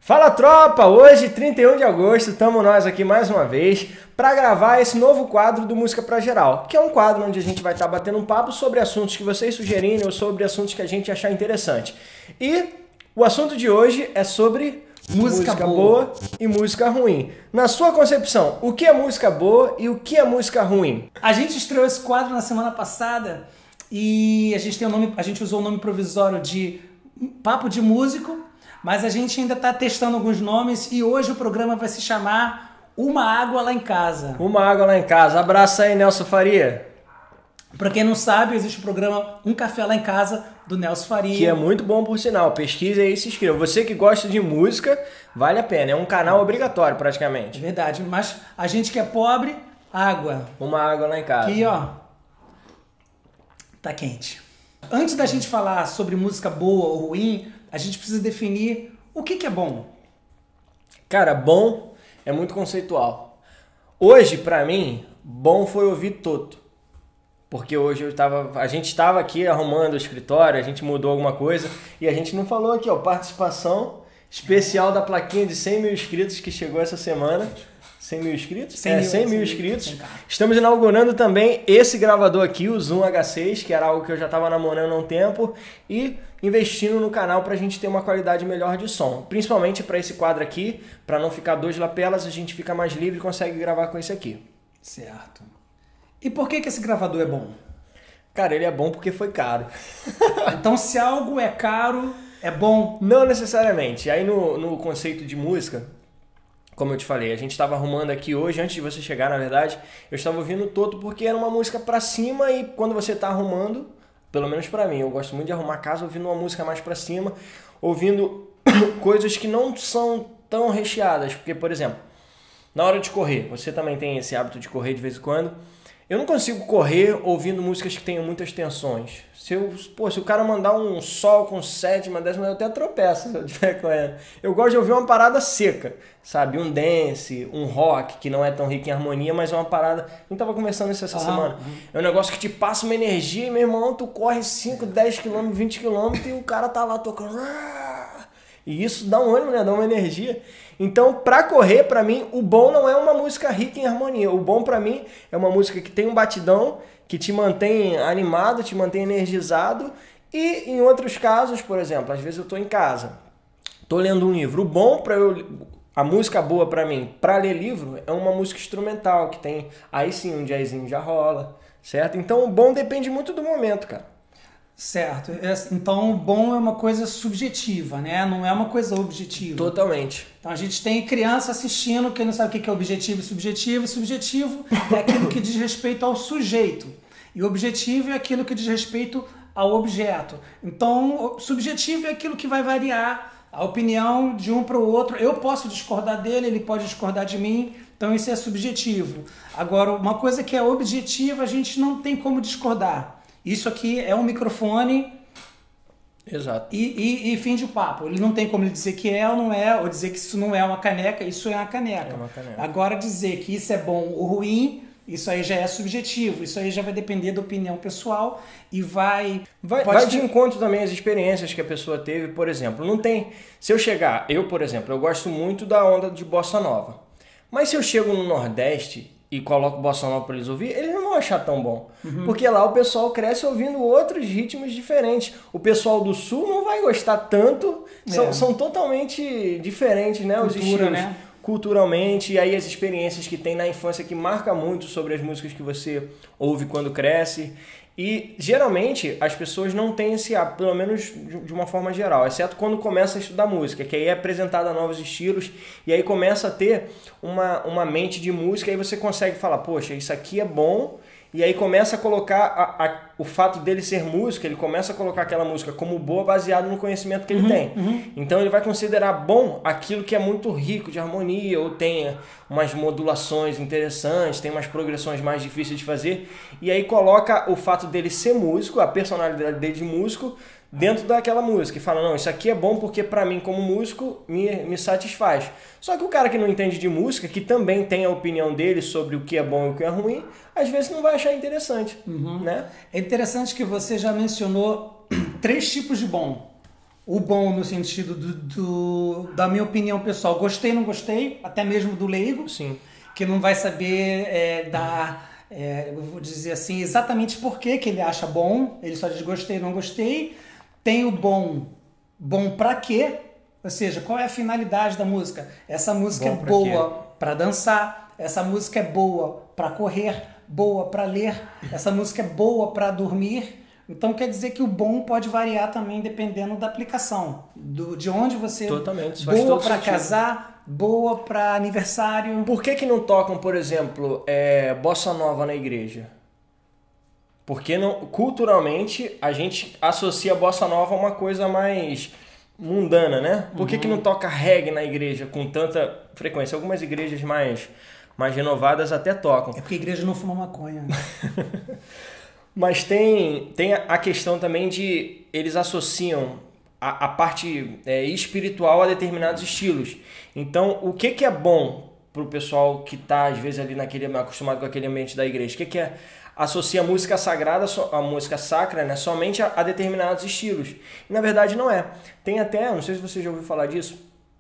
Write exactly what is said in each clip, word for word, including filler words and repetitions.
Fala tropa, hoje trinta e um de agosto estamos nós aqui mais uma vez para gravar esse novo quadro do Música Pra Geral, que é um quadro onde a gente vai estar batendo um papo sobre assuntos que vocês sugerirem ou sobre assuntos que a gente achar interessante. E o assunto de hoje é sobre música, música boa. boa e música ruim. Na sua concepção, o que é música boa e o que é música ruim? A gente estreou esse quadro na semana passada e a gente, tem o nome, a gente usou o nome provisório de Papo de Músico. Mas a gente ainda está testando alguns nomes e hoje o programa vai se chamar Uma Água Lá em Casa. Uma Água Lá em Casa. Abraça aí, Nelson Faria. Para quem não sabe, existe o programa Um Café Lá em Casa, do Nelson Faria. Que é muito bom, por sinal. Pesquise aí e se inscreva. Você que gosta de música, vale a pena. É um canal obrigatório, praticamente. É verdade. Mas a gente que é pobre, água. Uma água lá em casa. Aqui, ó. Tá quente. Antes da gente falar sobre música boa ou ruim, a gente precisa definir o que, que é bom. Cara, bom é muito conceitual. Hoje, pra mim, bom foi ouvir Toto. Porque hoje eu tava, a gente estava aqui arrumando o escritório, a gente mudou alguma coisa e a gente não falou aqui, ó, participação especial da plaquinha de cem mil inscritos que chegou essa semana. cem mil inscritos? cem é, mil, cem mil inscritos. Estamos inaugurando também esse gravador aqui, o Zoom H seis, que era algo que eu já estava namorando há um tempo, e investindo no canal para a gente ter uma qualidade melhor de som. Principalmente para esse quadro aqui, para não ficar dois lapelas, a gente fica mais livre e consegue gravar com esse aqui. Certo. E por que, que esse gravador é bom? Cara, ele é bom porque foi caro. Então, se algo é caro, é bom? Não necessariamente. Aí no, no conceito de música, como eu te falei, a gente estava arrumando aqui hoje, antes de você chegar, na verdade, eu estava ouvindo Toto porque era uma música pra cima e quando você tá arrumando, pelo menos pra mim, eu gosto muito de arrumar casa ouvindo uma música mais pra cima, ouvindo coisas que não são tão recheadas, porque, por exemplo, na hora de correr, você também tem esse hábito de correr de vez em quando, eu não consigo correr ouvindo músicas que tenham muitas tensões. Se, eu, pô, se o cara mandar um sol com sétima, décima, eu até tropeço se eu estiver correndo. Eu gosto de ouvir uma parada seca, sabe? Um dance, um rock, que não é tão rico em harmonia, mas é uma parada... Eu tava conversando isso essa ah, semana. Uhum. É um negócio que te passa uma energia e, meu irmão, tu corre cinco, dez quilômetros, vinte quilômetros e o cara tá lá tocando... E isso dá um ânimo, né? Dá uma energia. Então, pra correr, pra mim, o bom não é uma música rica em harmonia. O bom pra mim é uma música que tem um batidão, que te mantém animado, te mantém energizado. E em outros casos, por exemplo, às vezes eu tô em casa, tô lendo um livro. O bom para eu... A música boa pra mim, pra ler livro, é uma música instrumental, que tem... Aí sim, um jazzinho já rola, certo? Então, o bom depende muito do momento, cara. Certo. Então, o bom é uma coisa subjetiva, né? Não é uma coisa objetiva. Totalmente. Então, a gente tem criança assistindo que não sabe o que é objetivo e subjetivo. Subjetivo é aquilo que diz respeito ao sujeito. E objetivo é aquilo que diz respeito ao objeto. Então, subjetivo é aquilo que vai variar a opinião de um para o outro. Eu posso discordar dele, ele pode discordar de mim. Então, isso é subjetivo. Agora, uma coisa que é objetiva, a gente não tem como discordar. Isso aqui é um microfone. Exato. E, e, e fim de papo. Ele não tem como ele dizer que é ou não é, ou dizer que isso não é uma caneca, isso é uma caneca. É uma caneca. Agora, dizer que isso é bom ou ruim, isso aí já é subjetivo. Isso aí já vai depender da opinião pessoal e vai... Vai, vai de ter... encontro também às experiências que a pessoa teve, por exemplo. Não tem... Se eu chegar... Eu, por exemplo, eu gosto muito da onda de bossa nova. Mas se eu chego no Nordeste... e coloco bossa nova para eles ouvir, eles não vão achar tão bom. Uhum. Porque lá o pessoal cresce ouvindo outros ritmos diferentes. O pessoal do Sul não vai gostar tanto. É. São, são totalmente diferentes, né? Cultura, os estilos, né? Culturalmente. E aí as experiências que tem na infância que marca muito sobre as músicas que você ouve quando cresce. E geralmente as pessoas não têm esse hábito, pelo menos de uma forma geral, exceto quando começa a estudar música, que aí é apresentada novos estilos e aí começa a ter uma, uma mente de música e aí você consegue falar, poxa, isso aqui é bom, e aí começa a colocar a, a, o fato dele ser música, ele começa a colocar aquela música como boa baseado no conhecimento que ele uhum, tem. Uhum. Então ele vai considerar bom aquilo que é muito rico de harmonia, ou tem umas modulações interessantes, tem umas progressões mais difíceis de fazer, e aí coloca o fato dele ser músico, a personalidade dele de músico, dentro daquela música, e fala, não, isso aqui é bom porque pra mim como músico me, me satisfaz. Só que o cara que não entende de música, que também tem a opinião dele sobre o que é bom e o que é ruim, às vezes não vai achar interessante, uhum. né? É interessante que você já mencionou três tipos de bom. O bom no sentido do, do- da minha opinião pessoal, gostei, não gostei, até mesmo do leigo, Sim. que não vai saber é, dar, é, eu vou dizer assim, exatamente por que que ele acha bom, ele só diz gostei, não gostei. Tem o bom, bom pra quê? Ou seja, qual é a finalidade da música? Essa música Bom é pra boa para dançar, essa música é boa para correr, boa para ler, essa música é boa para dormir. Então quer dizer que o bom pode variar também dependendo da aplicação, do, de onde você... Totalmente, isso faz Boa todo para sentido. casar, boa para aniversário. Por que que não tocam, por exemplo, é, bossa nova na igreja? Porque não, culturalmente a gente associa a bossa nova a uma coisa mais mundana, né? Por que que não toca reggae na igreja com tanta frequência? Algumas igrejas mais, mais renovadas até tocam. É porque a igreja não fuma maconha. Mas tem, tem a questão também de eles associam a, a parte é, espiritual a determinados estilos. Então, o que, que é bom pro pessoal que está, às vezes, ali naquele, acostumado com aquele ambiente da igreja? O que, que é? Associa a música sagrada, a música sacra, né, somente a, a determinados estilos. E, na verdade, não é. Tem até, não sei se você já ouviu falar disso,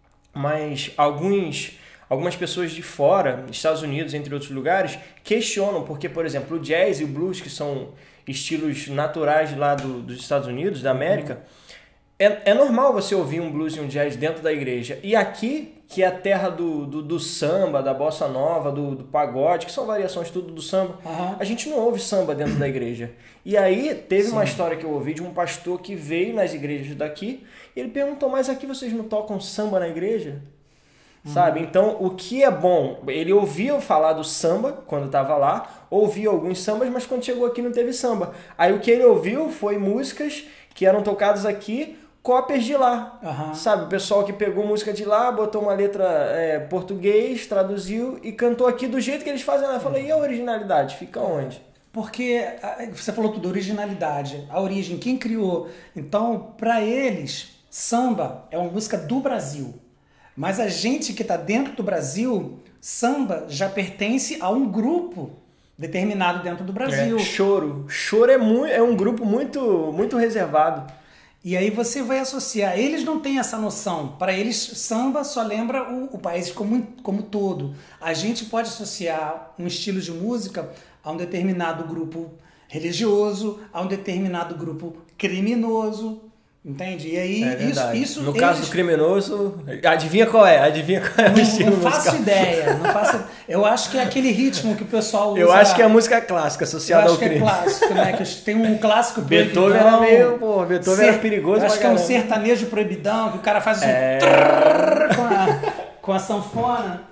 mas alguns... Algumas pessoas de fora, Estados Unidos, entre outros lugares, questionam, porque, por exemplo, o jazz e o blues, que são estilos naturais lá do, dos Estados Unidos, da América, é, é normal você ouvir um blues e um jazz dentro da igreja. E aqui, que é a terra do, do, do samba, da bossa nova, do, do pagode, que são variações tudo do samba, Uhum. a gente não ouve samba dentro da igreja. E aí, teve Sim. uma história que eu ouvi de um pastor que veio nas igrejas daqui, e ele perguntou, mas aqui vocês não tocam samba na igreja? Sabe? Então, o que é bom? Ele ouvia falar do samba quando estava lá, ouvia alguns sambas, mas quando chegou aqui não teve samba. Aí o que ele ouviu foi músicas que eram tocadas aqui, cópias de lá. Aham. Sabe? O pessoal que pegou música de lá, botou uma letra é, português, traduziu e cantou aqui do jeito que eles fazem lá. Eu falei, e a originalidade? Fica onde? Porque ah, você falou tudo, originalidade, a origem, quem criou. Então, para eles, samba é uma música do Brasil. Mas a gente que está dentro do Brasil, samba já pertence a um grupo determinado dentro do Brasil. É, choro. Choro é, muito, é um grupo muito, muito reservado. E aí você vai associar. Eles não têm essa noção. Para eles, samba só lembra o, o país como, como todo. A gente pode associar um estilo de música a um determinado grupo religioso, a um determinado grupo criminoso. Entende? E aí, É isso, verdade. isso. No eles... caso do criminoso, adivinha qual é? Adivinha qual é o Não, estilo não faço musical? ideia. Não faço... Eu acho que é aquele ritmo que o pessoal usa. Eu acho que é a música clássica associada Eu ao acho que é crime. clássico, né? Que tem um clássico Beethoven proibidão. era meio, pô, Beethoven era perigoso Eu acho pra que é um caramba. sertanejo proibidão, que o cara faz assim É. trrr com, a, com a sanfona.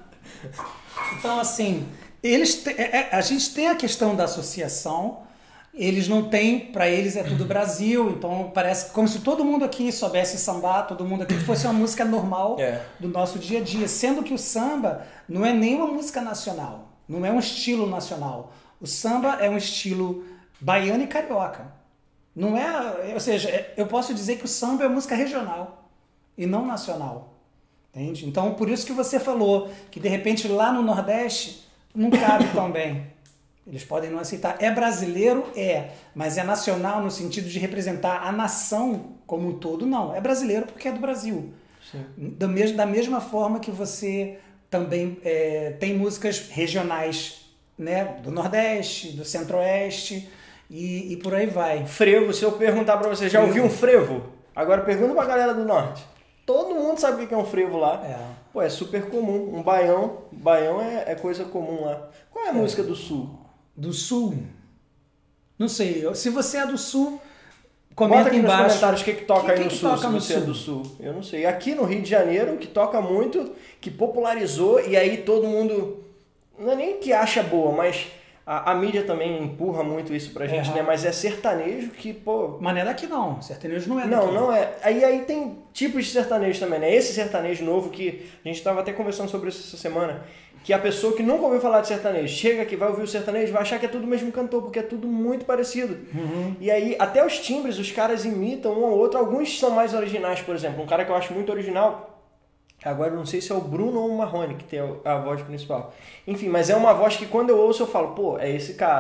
Então, assim, eles te- é- é- a gente tem a questão da associação, eles não têm, para eles é tudo Brasil, então parece como se todo mundo aqui soubesse sambar, todo mundo aqui fosse uma música normal É. do nosso dia a dia, sendo que o samba não é nem uma música nacional, não é um estilo nacional. O samba é um estilo baiano e carioca. Não é, ou seja, é- eu posso dizer que o samba é música regional e não nacional. Entende? Então, por isso que você falou que de repente lá no Nordeste não cabe tão bem. Eles podem não aceitar. É brasileiro? É. Mas é nacional no sentido de representar a nação como um todo? Não. É brasileiro porque é do Brasil. Sim. Da, mes da mesma forma que você também é, tem músicas regionais, né? Do Nordeste, do Centro-Oeste e, e por aí vai. Frevo, se eu perguntar pra você, já Frevo. ouviu um frevo? Agora pergunta pra galera do Norte. Todo mundo sabe o que é um frevo lá. É. Pô, é super comum. Um baião, baião é, é coisa comum lá. Qual é a música do Sul? Do Sul? Não sei. Eu- Se você é do Sul, Bota comenta aqui nos embaixo. comentários o que, que toca Que- aí que no que Sul, toca se no você é Sul? do Sul. Eu não sei. Aqui no Rio de Janeiro, que toca muito, que popularizou, e aí todo mundo, não é nem que acha boa, mas a, a mídia também empurra muito isso pra gente, É. né? Mas é sertanejo que, pô... Mas não é daqui não. Sertanejo não é daqui. Não, não é. Aí, aí tem tipos de sertanejo também, né? Esse sertanejo novo que a gente estava até conversando sobre isso essa semana, que a pessoa que nunca ouviu falar de sertanejo chega aqui, vai ouvir o sertanejo, vai achar que é tudo o mesmo cantor, porque é tudo muito parecido. Uhum. E aí, até os timbres, os caras imitam um ao outro. Alguns são mais originais, por exemplo. Um cara que eu acho muito original, agora eu não sei se é o Bruno ou o Marrone, que tem a voz principal. Enfim, mas é uma voz que quando eu ouço eu falo, pô, é esse cara.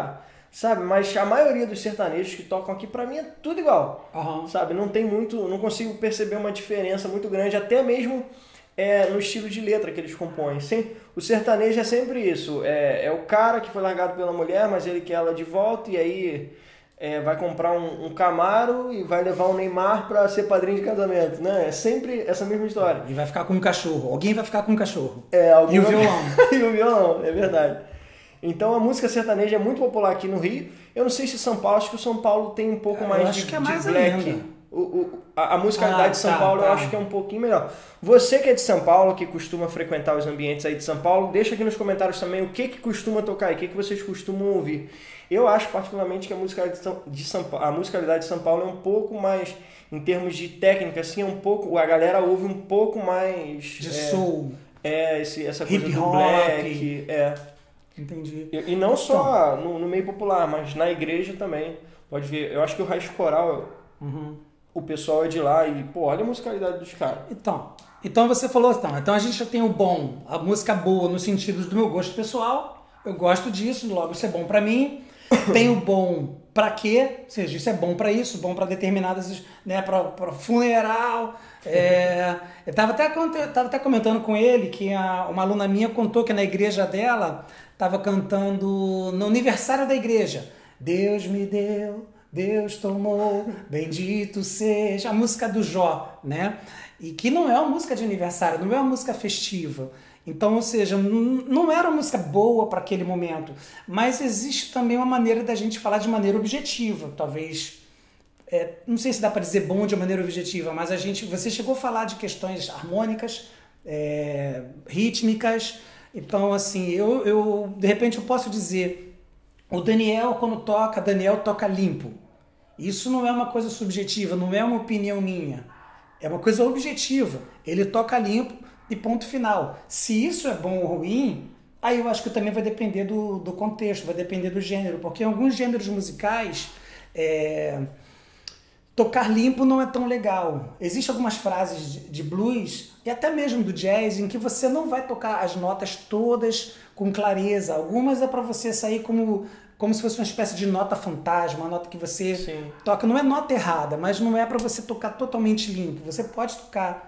sabe? Mas a maioria dos sertanejos que tocam aqui, pra mim, é tudo igual, Aham. sabe? Não tem muito, não consigo perceber uma diferença muito grande, até mesmo é, no estilo de letra que eles compõem. Sem, o sertanejo é sempre isso, é, é o cara que foi largado pela mulher, mas ele quer ela de volta, e aí é, vai comprar um, um Camaro e vai levar um Neymar pra ser padrinho de casamento, né? É sempre essa mesma história. E vai ficar com um cachorro. Alguém vai ficar com um cachorro. É, algum... E o violão. E o violão, é verdade. Então a música sertaneja é muito popular aqui no Rio. Eu não sei se São Paulo, acho que o São Paulo tem um pouco Eu mais acho de, que é de mais black. ainda. O, o, a, a musicalidade Ah, de São tá, Paulo tá. eu acho que é um pouquinho melhor. Você que é de São Paulo, que costuma frequentar os ambientes aí de São Paulo, deixa aqui nos comentários também o que que costuma tocar e o que que vocês costumam ouvir. Eu acho particularmente que a musicalidade de São, de São, a musicalidade de São Paulo é um pouco mais, em termos de técnica, assim, é um pouco, a galera ouve um pouco mais... De é, soul. É, esse, essa coisa Hip do hop. black, é. Entendi. E, e não só no, no meio popular, mas na igreja também. Pode ver, eu acho que o Raiz Coral, Uhum. o pessoal é de lá e, pô, olha a musicalidade dos caras. Então, então você falou, então, então a gente já tem o bom, a música boa no sentido do meu gosto pessoal, eu gosto disso, logo isso é bom pra mim. Tem o bom pra quê? Ou seja, isso é bom pra isso, bom pra determinadas, né, pra, pra funeral. É, eu tava até, eu tava até comentando com ele que a, uma aluna minha contou que na igreja dela tava cantando no aniversário da igreja. Deus me deu, Deus tomou, bendito seja, a música do Jó, né? E que não é uma música de aniversário, não é uma música festiva. Então, ou seja, não era uma música boa para aquele momento, mas existe também uma maneira da gente falar de maneira objetiva, talvez, é, não sei se dá para dizer bom de maneira objetiva, mas a gente, você chegou a falar de questões harmônicas, é, rítmicas, então assim, eu, eu de repente eu posso dizer, o Daniel quando toca, Daniel toca limpo. Isso não é uma coisa subjetiva, não é uma opinião minha, é uma coisa objetiva, ele toca limpo, e ponto final. Se isso é bom ou ruim, aí eu acho que também vai depender do, do contexto, vai depender do gênero, porque em alguns gêneros musicais, é, tocar limpo não é tão legal. Existem algumas frases de, de blues, e até mesmo do jazz, em que você não vai tocar as notas todas com clareza. Algumas é para você sair como, como se fosse uma espécie de nota fantasma, uma nota que você Sim. toca. Não é nota errada, mas não é para você tocar totalmente limpo. Você pode tocar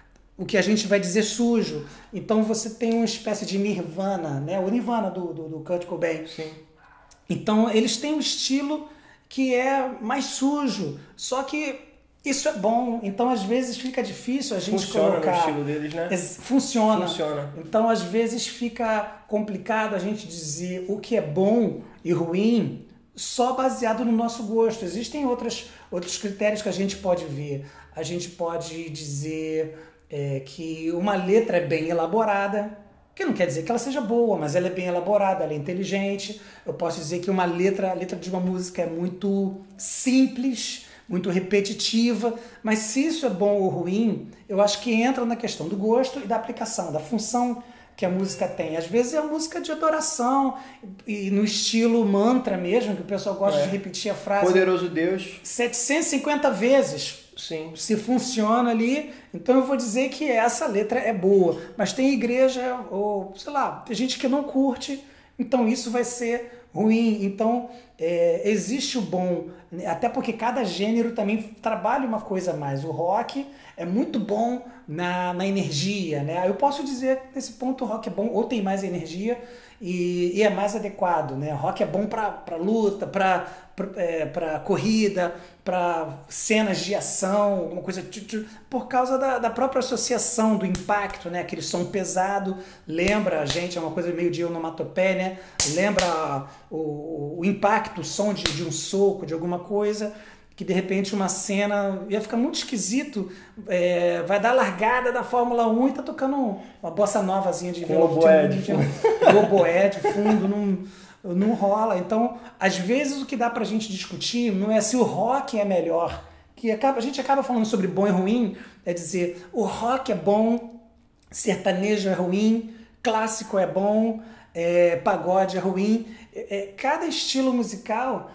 o que a gente vai dizer sujo. Então você tem uma espécie de nirvana, né? O nirvana do, do, do Kurt Cobain. Sim. Então eles têm um estilo que é mais sujo, só que isso é bom. Então às vezes fica difícil a gente Funciona colocar... no estilo deles, né? Funciona. Funciona. Então às vezes fica complicado a gente dizer o que é bom e ruim só baseado no nosso gosto. Existem outras, outros critérios que a gente pode ver. A gente pode dizer... É, que uma letra é bem elaborada, que não quer dizer que ela seja boa, mas ela é bem elaborada, ela é inteligente. Eu posso dizer que uma letra, a letra de uma música é muito simples, muito repetitiva, mas se isso é bom ou ruim, eu acho que entra na questão do gosto e da aplicação, da função que a música tem. Às vezes é a música de adoração, e no estilo mantra mesmo, que o pessoal gosta É. de repetir a frase Poderoso Deus. setecentas e cinquenta vezes. Sim. Se funciona ali, então eu vou dizer que essa letra é boa. Mas tem igreja, ou sei lá, tem gente que não curte, então isso vai ser ruim. Então é, existe o bom, até porque cada gênero também trabalha uma coisa a mais. O rock é muito bom na, na energia, né? Eu posso dizer que nesse ponto o rock é bom, ou tem mais energia e, e é mais adequado, né? O rock é bom para luta, para é, para corrida, para cenas de ação, alguma coisa tchu, tchu, por causa da, da própria associação, do impacto, né? Aquele som pesado, lembra a gente, é uma coisa meio de onomatopeia, né? Lembra o, o impacto, o som de, de um soco, de alguma coisa, que de repente uma cena ia ficar muito esquisito, é, vai dar largada da Fórmula um e tá tocando uma bossa novazinha de Com oboé de fundo. oboé de fundo, não, não rola. Então, às vezes o que dá pra gente discutir não é se o rock é melhor, que acaba, a gente acaba falando sobre bom e ruim, é dizer, o rock é bom, sertanejo é ruim, clássico é bom, é, pagode é ruim. É, é, cada estilo musical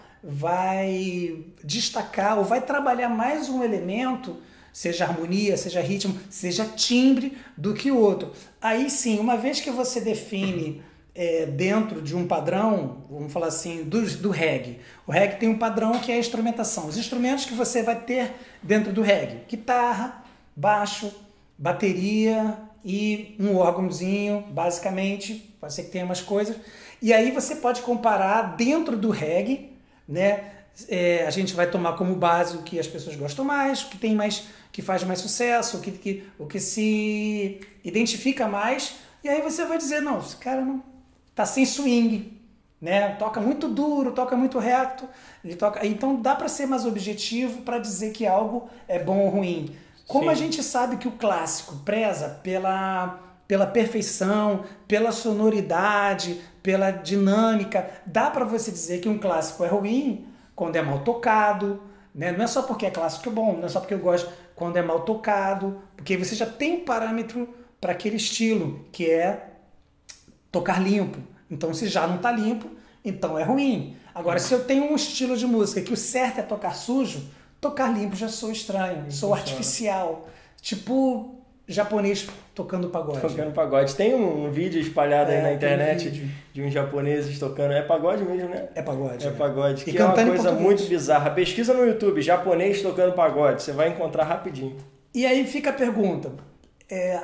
vai destacar ou vai trabalhar mais um elemento, seja harmonia, seja ritmo, seja timbre, do que o outro. Aí sim, uma vez que você define é, dentro de um padrão, vamos falar assim, do, do reggae. O reggae tem um padrão que é a instrumentação. Os instrumentos que você vai ter dentro do reggae: guitarra, baixo, bateria e um órgãozinho, basicamente. Pode ser que tenha umas coisas. E aí você pode comparar dentro do reggae, né? É, a gente vai tomar como base o que as pessoas gostam mais, o que tem mais, que faz mais sucesso, o que, que, o que se identifica mais. E aí você vai dizer, não, esse cara não tá sem swing, né? Toca muito duro, toca muito reto, ele toca. Então dá para ser mais objetivo para dizer que algo é bom ou ruim. Como Sim. a gente sabe que o clássico preza pela pela perfeição, pela sonoridade, pela dinâmica, dá para você dizer que um clássico é ruim quando é mal tocado, né? Não é só porque é clássico é bom, não é só porque eu gosto quando é mal tocado, porque você já tem um parâmetro para aquele estilo, que é tocar limpo. Então, se já não está limpo, então é ruim. Agora, se eu tenho um estilo de música que o certo é tocar sujo, tocar limpo já sou estranho, sou artificial. Tipo japonês tocando pagode. Tocando pagode. Tem um, um vídeo espalhado é, aí na internet um de uns japoneses tocando. É pagode mesmo, né? É pagode. É pagode. Que é uma coisa muito bizarra. Pesquisa no YouTube, japonês tocando pagode. Você vai encontrar rapidinho. E aí fica a pergunta. É,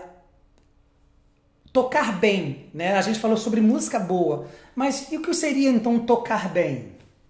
tocar bem, né? A gente falou sobre música boa. Mas e o que seria então tocar bem?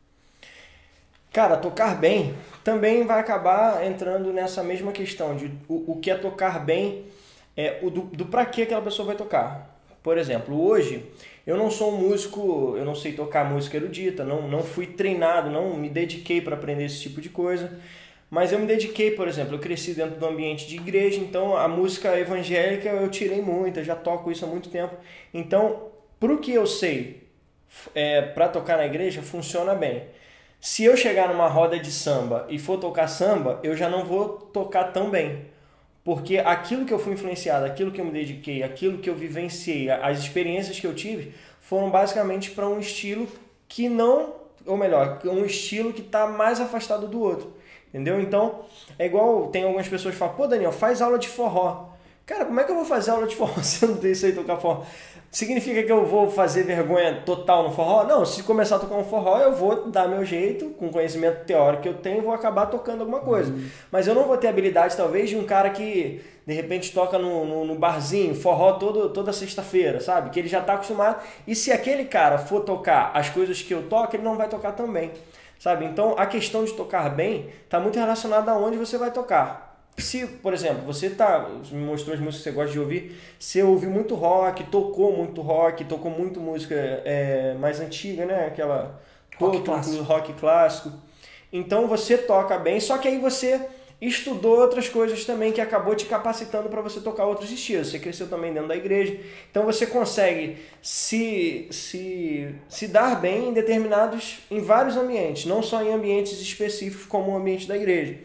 Cara, tocar bem também vai acabar entrando nessa mesma questão de o, o que é tocar bem, é, o do, do pra que aquela pessoa vai tocar. Por exemplo, hoje eu não sou um músico, eu não sei tocar música erudita, não, não fui treinado, não me dediquei para aprender esse tipo de coisa, mas eu me dediquei, por exemplo, eu cresci dentro do ambiente de igreja, então a música evangélica eu tirei muita, já toco isso há muito tempo. Então, pro que eu sei é, para tocar na igreja, funciona bem. Se eu chegar numa roda de samba e for tocar samba, eu já não vou tocar tão bem. Porque aquilo que eu fui influenciado, aquilo que eu me dediquei, aquilo que eu vivenciei, as experiências que eu tive, foram basicamente para um estilo que não, ou melhor, um estilo que está mais afastado do outro. Entendeu? Então, é igual, tem algumas pessoas que falam, pô Daniel, faz aula de forró. Cara, como é que eu vou fazer aula de forró se eu não sei tocar forró? Significa que eu vou fazer vergonha total no forró? Não, se começar a tocar um forró, eu vou dar meu jeito, com o conhecimento teórico que eu tenho, vou acabar tocando alguma coisa. Uhum. Mas eu não vou ter habilidade, talvez, de um cara que, de repente, toca no, no, no barzinho, forró todo, toda sexta-feira, sabe? Que ele já está acostumado. E se aquele cara for tocar as coisas que eu toco, ele não vai tocar tão bem, sabe? Então, a questão de tocar bem está muito relacionada a onde você vai tocar. Se, por exemplo, você tá, me mostrou as músicas que você gosta de ouvir, você ouviu muito rock, tocou muito rock, tocou muito música é, mais antiga, né? Aquela rock clássico. rock clássico. Então você toca bem, só que aí você estudou outras coisas também que acabou te capacitando para você tocar outros estilos. Você cresceu também dentro da igreja, então você consegue se, se, se dar bem em determinados, em vários ambientes, não só em ambientes específicos como o ambiente da igreja.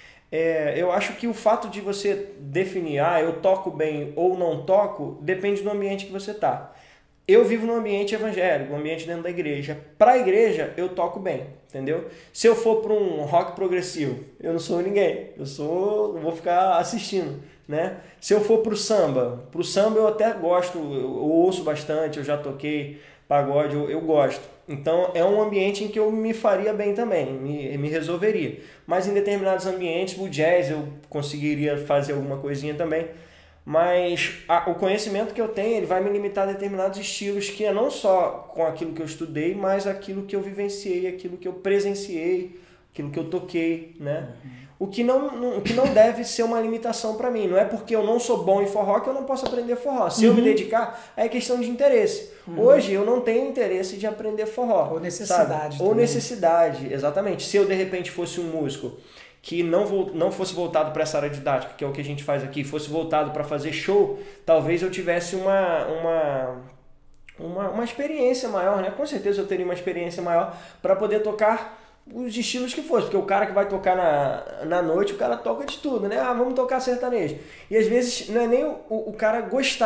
É, eu acho que o fato de você definir, ah, eu toco bem ou não toco, depende do ambiente que você está. Eu vivo num ambiente evangélico, um ambiente dentro da igreja. Para a igreja, eu toco bem, entendeu? Se eu for para um rock progressivo, eu não sou ninguém, eu sou, eu vou ficar assistindo, né? Se eu for para o samba, para o samba eu até gosto, eu, eu ouço bastante, eu já toquei pagode, eu, eu gosto. Então é um ambiente em que eu me faria bem também, me, me resolveria. Mas em determinados ambientes, o jazz eu conseguiria fazer alguma coisinha também. Mas a, o conhecimento que eu tenho, ele vai me limitar a determinados estilos, que é não só com aquilo que eu estudei, mas aquilo que eu vivenciei, aquilo que eu presenciei, aquilo que eu toquei, né? Uhum. O que não, não, o que não deve ser uma limitação para mim. Não é porque eu não sou bom em forró que eu não posso aprender forró. Se uhum. eu me dedicar, é questão de interesse. Uhum. Hoje eu não tenho interesse de aprender forró. Ou necessidade. Ou necessidade, exatamente. Se eu de repente fosse um músico que não, não fosse voltado para essa área didática, que é o que a gente faz aqui, fosse voltado para fazer show, talvez eu tivesse uma, uma, uma, uma experiência maior, né? Com certeza eu teria uma experiência maior para poder tocar os estilos que fosse, porque o cara que vai tocar na, na noite, o cara toca de tudo, né? Ah, vamos tocar sertanejo. E às vezes não é nem o, o cara gostar,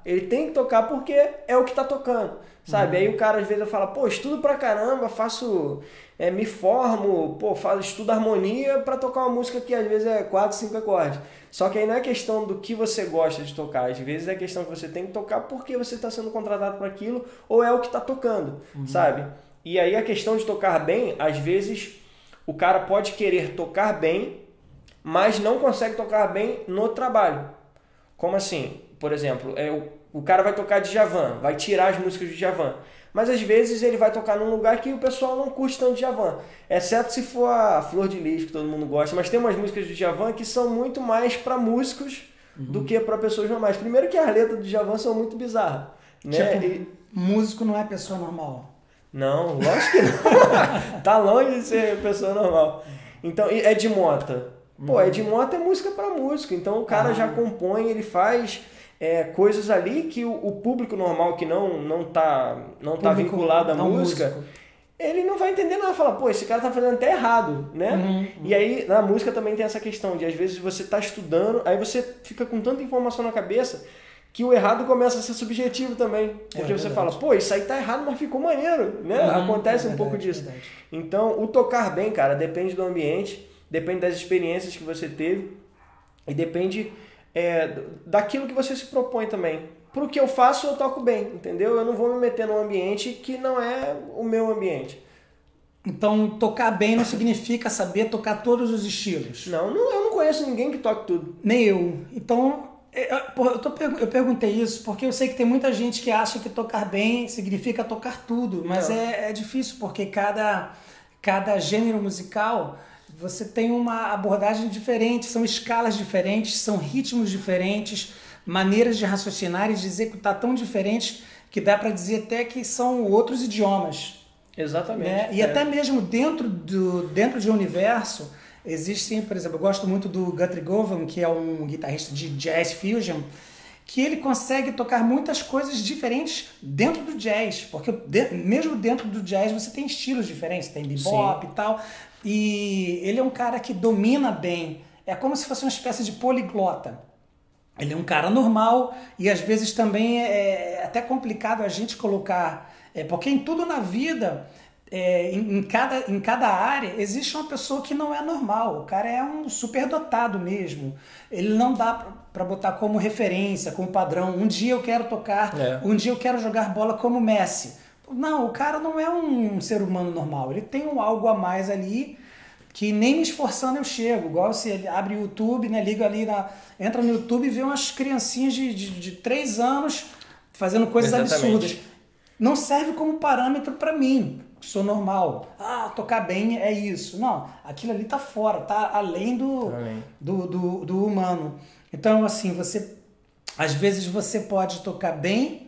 Ele tem que tocar porque é o que tá tocando, sabe? Uhum. Aí o cara às vezes fala, pô, estudo pra caramba, faço, é, me formo, pô, faço, estudo harmonia pra tocar uma música que às vezes é quatro, cinco acordes. Só que aí não é questão do que você gosta de tocar, às vezes é questão que você tem que tocar porque você está sendo contratado para aquilo ou é o que está tocando, uhum. sabe? E aí a questão de tocar bem, às vezes o cara pode querer tocar bem, mas não consegue tocar bem no trabalho. Como assim? Por exemplo, é, o, o cara vai tocar Djavan, vai tirar as músicas de Djavan. Mas às vezes ele vai tocar num lugar que o pessoal não curte tanto Djavan. Exceto se for a Flor de Lis, que todo mundo gosta. Mas tem umas músicas do Djavan que são muito mais para músicos uhum. do que para pessoas normais. Primeiro que as letras do Djavan são muito bizarras. Né? Tipo, e... músico não é pessoa normal. Não, lógico que não. Tá longe de ser pessoa normal. Então, Ed Mota. Pô, Ed Mota é música para músico. Então o cara ah. já compõe, ele faz... É, coisas ali que o, o público normal que não, não tá, não tá vinculado à música, músico. Ele não vai entender nada, fala, pô, esse cara tá fazendo até errado, né? Uhum, uhum. E aí na música também tem essa questão de às vezes você tá estudando, aí você fica com tanta informação na cabeça que o errado começa a ser subjetivo também. Porque é, você verdade. Fala, pô, isso aí tá errado, mas ficou maneiro, né? Uhum, Acontece é verdade, um pouco disso. Verdade. Então, o tocar bem, cara, depende do ambiente, depende das experiências que você teve e depende... É, daquilo que você se propõe também. Pro que eu faço, eu toco bem, entendeu? Eu não vou me meter num ambiente que não é o meu ambiente. Então, tocar bem não significa saber tocar todos os estilos? Não, não eu não conheço ninguém que toque tudo. Nem eu. Então, eu, eu, tô, eu perguntei isso porque eu sei que tem muita gente que acha que tocar bem significa tocar tudo, mas é, é difícil porque cada, cada gênero musical... Você tem uma abordagem diferente, são escalas diferentes, são ritmos diferentes, maneiras de raciocinar e de executar tão diferentes que dá para dizer até que são outros idiomas. Exatamente. Né? E é. até mesmo dentro, do, dentro de um universo, existem, por exemplo, eu gosto muito do Guthrie Govan, que é um guitarrista de jazz fusion, que ele consegue tocar muitas coisas diferentes dentro do jazz, porque de, mesmo dentro do jazz você tem estilos diferentes, tem bebop Sim. e tal... E ele é um cara que domina bem, é como se fosse uma espécie de poliglota. Ele é um cara normal e às vezes também é até complicado a gente colocar, é, porque em tudo na vida, é, em, em, cada, em cada área, existe uma pessoa que não é normal. O cara é um superdotado mesmo. Ele não dá para botar como referência, como padrão. Um dia eu quero tocar, é. um dia eu quero jogar bola como Messi. Não, o cara não é um ser humano normal. Ele tem um algo a mais ali que nem me esforçando eu chego. Igual se ele abre o YouTube, né, liga ali, na, entra no YouTube e vê umas criancinhas de, de, de três anos fazendo coisas Exatamente. absurdas. Não serve como parâmetro para mim, que sou normal. Ah, tocar bem é isso. Não, aquilo ali tá fora, tá além do, além. do, do, do humano. Então, assim, você às vezes você pode tocar bem,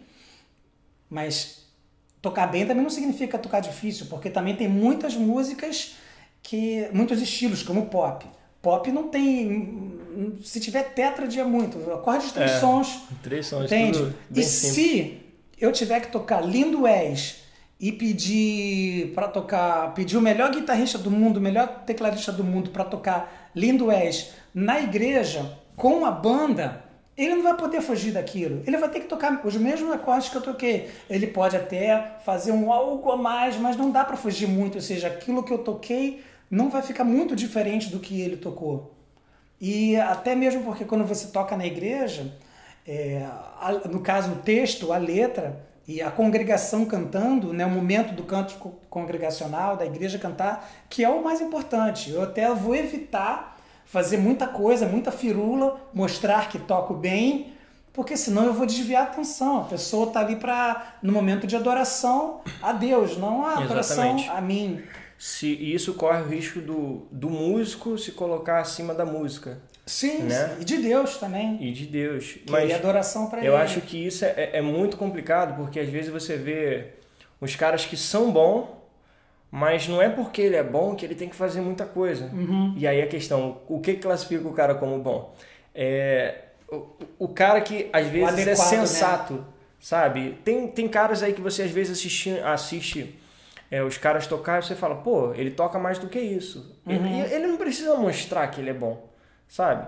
mas... Tocar bem também não significa tocar difícil, porque também tem muitas músicas, que muitos estilos, como pop. Pop não tem... Se tiver tétrade é muito. Acorde de três é, sons. Três sons, entende? tudo bem E simples. Se eu tiver que tocar Lindo És e pedir para tocar... Pedir o melhor guitarrista do mundo, o melhor tecladista do mundo para tocar Lindo És na igreja, com a banda... Ele não vai poder fugir daquilo. Ele vai ter que tocar os mesmos acordes que eu toquei. Ele pode até fazer um algo a mais, mas não dá para fugir muito. Ou seja, aquilo que eu toquei não vai ficar muito diferente do que ele tocou. E até mesmo porque quando você toca na igreja, é, a, no caso o texto, a letra e a congregação cantando, né, o momento do canto congregacional, da igreja cantar, que é o mais importante. Eu até vou evitar... fazer muita coisa, muita firula, mostrar que toco bem, porque senão eu vou desviar a atenção. A pessoa está ali para no momento de adoração a Deus, não a adoração a mim. Se, isso corre o risco do, do músico se colocar acima da música. Sim, né? E de Deus também. E de Deus. Que Mas é adoração para ele. Eu acho que isso é, é muito complicado, porque às vezes você vê os caras que são bons, mas não é porque ele é bom que ele tem que fazer muita coisa. Uhum. E aí a questão, o que classifica o cara como bom? É, o, o cara que às vezes adequado, é sensato, né? Sabe? Tem, tem caras aí que você às vezes assiste, assiste é, os caras tocar e você fala, pô, ele toca mais do que isso. Uhum. Ele, ele não precisa mostrar que ele é bom, sabe?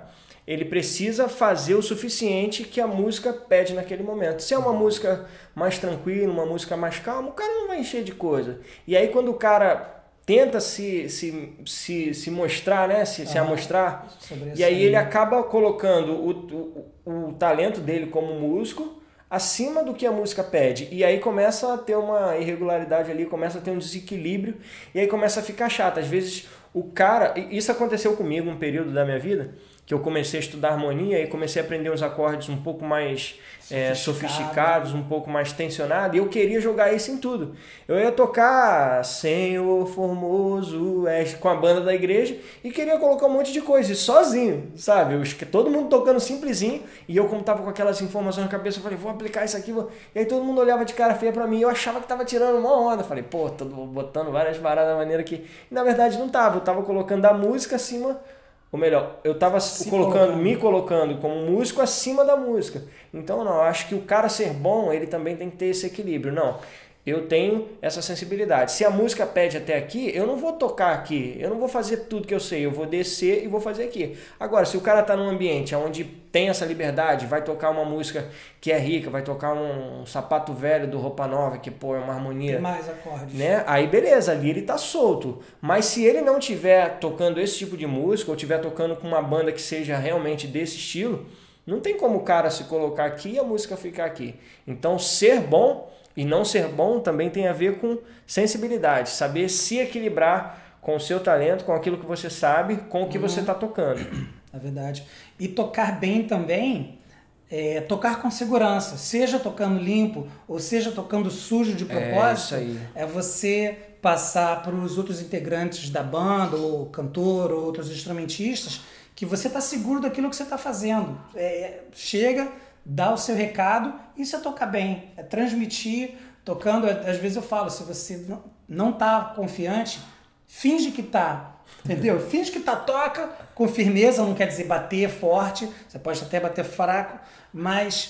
ele precisa fazer o suficiente que a música pede naquele momento. Se é uma música mais tranquila, uma música mais calma, o cara não vai encher de coisa. E aí quando o cara tenta se, se, se, se mostrar, né? se, ah, se amostrar, e aí ele acaba colocando o, o, o talento dele como músico acima do que a música pede. E aí começa a ter uma irregularidade ali, começa a ter um desequilíbrio, e aí começa a ficar chato. Às vezes o cara... Isso aconteceu comigo um período da minha vida, que eu comecei a estudar harmonia e comecei a aprender uns acordes um pouco mais Sofisticado. é, sofisticados, um pouco mais tensionados, e eu queria jogar isso em tudo. Eu ia tocar Senhor Formoso é, com a banda da igreja e queria colocar um monte de coisa, sozinho, sabe? Eu, todo mundo tocando simplesinho, e eu, como tava com aquelas informações na cabeça, eu falei, vou aplicar isso aqui, vou... e aí todo mundo olhava de cara feia pra mim, e eu achava que tava tirando uma onda. Eu falei, pô, tô botando várias paradas da maneira que... E, na verdade não tava, eu tava colocando a música acima... Ou melhor, eu estava colocando, me colocando como músico acima da música. Então, não, eu acho que o cara ser bom, ele também tem que ter esse equilíbrio. Não, eu tenho essa sensibilidade. Se a música pede até aqui, eu não vou tocar aqui. Eu não vou fazer tudo que eu sei. Eu vou descer e vou fazer aqui. Agora, se o cara está num ambiente onde tem essa liberdade, vai tocar uma música que é rica, vai tocar um, um Sapato Velho do Roupa Nova, que pô, é uma harmonia. Tem mais acordes. Né? Aí beleza, ali ele tá solto. Mas se ele não tiver tocando esse tipo de música, ou tiver tocando com uma banda que seja realmente desse estilo, não tem como o cara se colocar aqui e a música ficar aqui. Então ser bom e não ser bom também tem a ver com sensibilidade, saber se equilibrar com o seu talento, com aquilo que você sabe, com o que uhum. você está tocando. É verdade. E tocar bem também, é, tocar com segurança, seja tocando limpo ou seja tocando sujo de propósito, é, isso aí. É você passar para os outros integrantes da banda, ou cantor, ou outros instrumentistas, que você está seguro daquilo que você está fazendo. É, chega, dá o seu recado, isso é tocar bem, é transmitir, tocando. Às vezes eu falo, se você não está confiante, finge que está. Entendeu? Finge que tá, toca com firmeza, não quer dizer bater forte, você pode até bater fraco, mas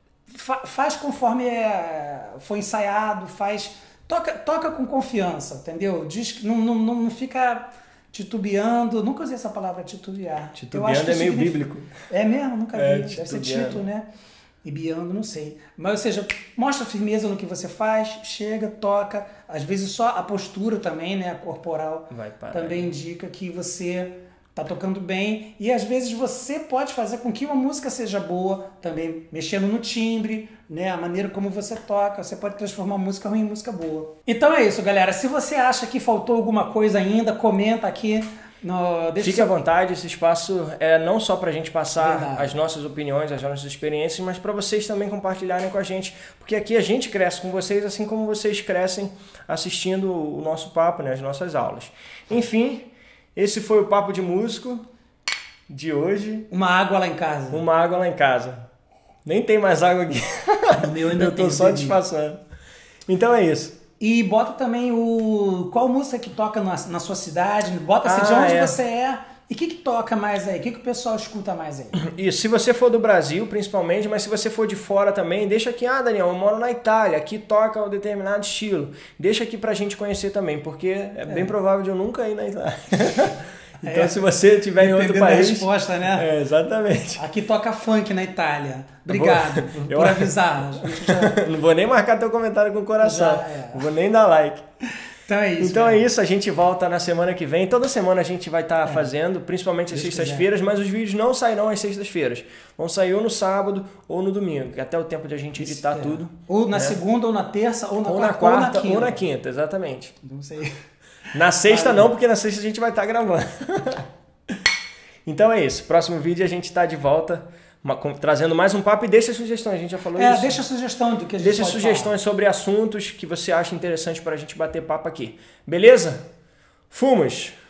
fa faz conforme é, foi ensaiado, faz, toca, toca com confiança, entendeu? Diz que não, não, não fica titubeando, nunca usei essa palavra titubear. Titubeando é meio bíblico. É mesmo? Nunca vi, é, deve ser Tito, né? E biando, não sei. Mas, ou seja, mostra firmeza no que você faz, chega, toca. Às vezes só a postura também, né, a corporal, também indica que você tá tocando bem. E às vezes você pode fazer com que uma música seja boa, também mexendo no timbre, né, a maneira como você toca. Você pode transformar música ruim em música boa. Então é isso, galera. Se você acha que faltou alguma coisa ainda, comenta aqui. No, Fique seu... à vontade, esse espaço é não só para a gente passar Verdade. as nossas opiniões, as nossas experiências, mas para vocês também compartilharem com a gente, porque aqui a gente cresce com vocês, assim como vocês crescem assistindo o nosso papo, né, as nossas aulas. Enfim, esse foi o Papo de Músico de hoje. Uma água lá em casa. Uma água lá em casa. Nem tem mais água aqui. Meu ainda Eu tô só disfarçando. Então é isso. E bota também o qual música que toca na, na sua cidade, bota-se ah, de onde é. você é e o que, que toca mais aí, o que, que o pessoal escuta mais aí. Isso, se você for do Brasil principalmente, mas se você for de fora também, deixa aqui, ah Daniel, eu moro na Itália, aqui toca um determinado estilo, deixa aqui pra gente conhecer também, porque é, é. bem provável de eu nunca ir na Itália. Então, é. se você estiver em outro país... resposta, né? É, exatamente. Aqui toca funk na Itália. Obrigado eu vou... por, por avisar. Já... Não vou nem marcar teu comentário com o coração. É. Não vou nem dar like. Então é isso. Então mesmo. é isso. A gente volta na semana que vem. Toda semana a gente vai estar tá é. fazendo, principalmente às sextas-feiras, mas os vídeos não sairão às sextas-feiras. Vão sair ou no sábado ou no domingo. Até o tempo de a gente editar é. tudo. Ou na né? segunda, ou na terça, ou na ou quarta, na quarta, ou na quinta. Ou na quinta, exatamente. Não sei. Na sexta não, porque na sexta a gente vai estar tá gravando. Então é isso. Próximo vídeo a gente está de volta, uma, com, trazendo mais um papo e deixa sugestões. A gente já falou é, isso. É, deixa sugestão do que a gente Deixa pode sugestões falar. sobre assuntos que você acha interessante para a gente bater papo aqui. Beleza? Fumos!